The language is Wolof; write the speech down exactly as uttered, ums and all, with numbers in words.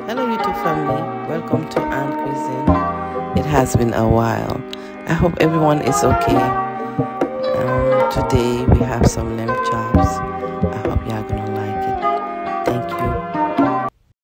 Hello, YouTube family. Welcome to Ann Cuisine. It has been a while. I hope everyone is okay. Um, today we have some lamb chops